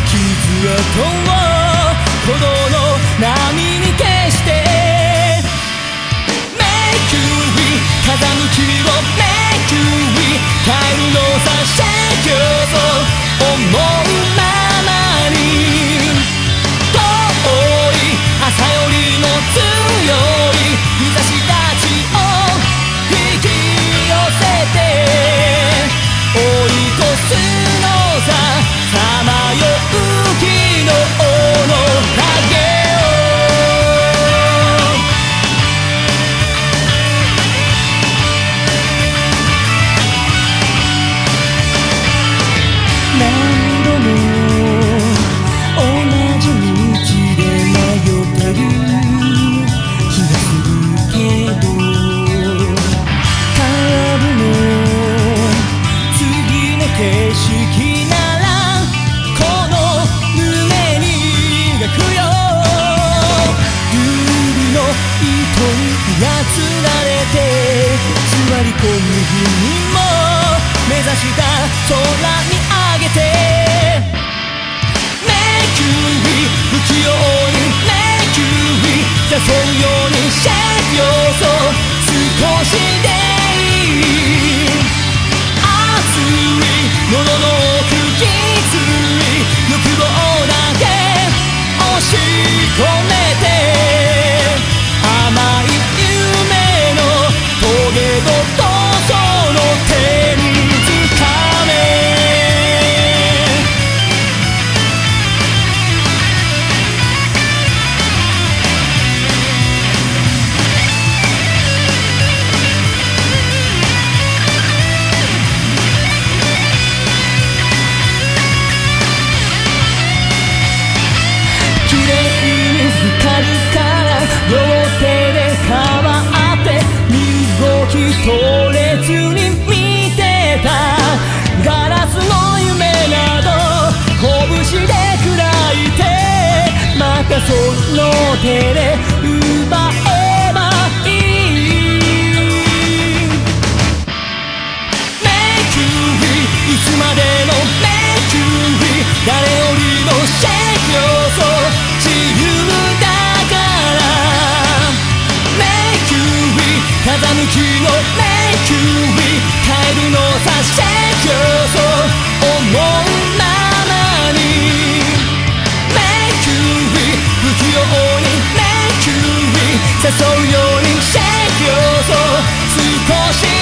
傷跡を鼓動の波に消して、風向きをめくり変えるのさ、シェイクよ思うままに。遠い朝よりも強い日差したちを引き寄せて追い越すのさ、さまよう昨日の影。何度も同じ道で迷ってる気がするけど、カーブの次の景色ならこの胸に描くよ。ルールの糸に操られて座り込む日にも目指した空に上げて、メイクイ不器用にメイクイ誘うようにシェイク要素少しでいい。熱い喉の奥きつい欲望だけ押し込めて、甘い夢のトゲごとその手に両手でかばって身動き取れずに見てたガラスの夢など拳で砕いて、またその手で奪えばいい。メイクイいつまでもメイクイ誰よりもシェイク要素自由だ風向きのメイクイ変えるのさ、シェイク要素思うままに。メイクイ不器用にメイクイ誘うようにシェイク要素少し